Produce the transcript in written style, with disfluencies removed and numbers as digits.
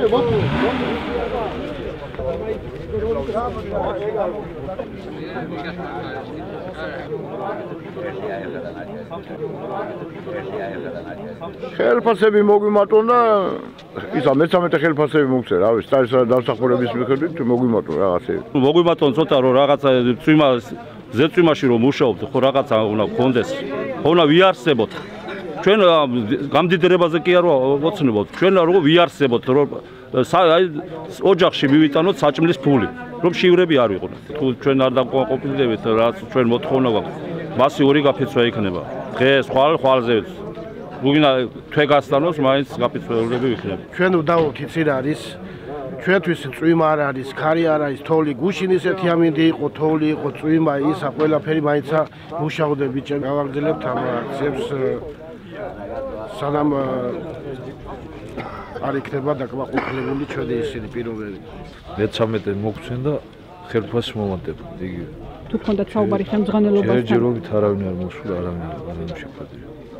ხელფასები მოგვიმატონ და ისა მე-13 ხელფასები მოგცე რა ვიცი სტაჟსა და დამსახურების მიხედვით მოგვიმატონ რაღაცები მოგვიმატონ ცოტა რომ რაღაცა ზეწვიმაში რომ მუშაობთ ხო რაღაცა უნდა გქონდეს ხო უნდა ვიარსებოთ ჩვენ გამდიდრებაზე კი არ ვოცნებობთ ჩვენ როგორ ვიარსებოთ რომ აი ოჯახში მივიტანოთ საჭმლის ფული რომ შივრები არ ვიყვნათ თუ ჩვენ არ დავყოფილდებით რაც ჩვენ მოთხოვნა გვაქვს მასი ორი გაფიცვა იქნება დღეს ხვალზე გუგინა თვე გასტანოს მაინც გაფიცვეულები ვიქნები ჩვენ ვდავოთ იცი რა არის ჩვენთვის წვიმა არ არის ქარი არ არის თოვლი გუშინ ისეთი ამინდი იყო თოვლი იყო წვიმა ისა ყველაფერი მაინცა მუშაობდები ბიჭები გავაგრძელებთ ამ აქციებს სანამ არ იქნება დაკმაყოფილებული ჩვენი ისინი პირობები მე-13 მოგცენ და ხელფასს მომატებ იგივე თუ გქონდათ საუბარი ხელმძღვანელობასთან ჯერჯერობით არავინ არ მოსულა არავინ არ შემოგვიყვება